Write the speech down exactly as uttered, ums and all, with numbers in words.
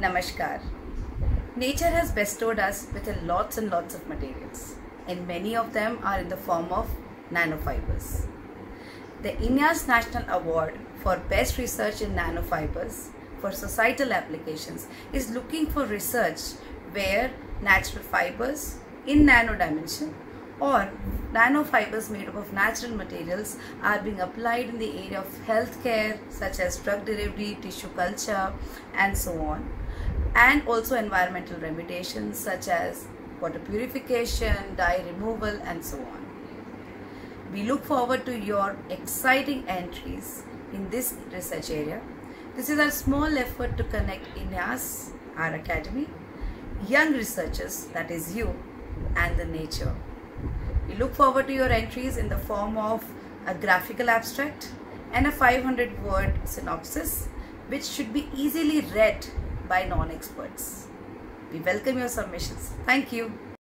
Namaskar. Nature has bestowed us with lots and lots of materials, and many of them are in the form of nanofibers. The I N A S National Award for Best Research in Nanofibers for Societal Applications is looking for research where natural fibers in nano dimension or nanofibers made up of natural materials are being applied in the area of healthcare, such as drug delivery, tissue culture, and so on, and also environmental remediations such as water purification, dye removal, and so on. We look forward to your exciting entries in this research area. This is our small effort to connect I N A S, our academy, young researchers, that is you, and the nature. We look forward to your entries in the form of a graphical abstract and a five hundred word synopsis, which should be easily read by non-experts. We welcome your submissions. Thank you.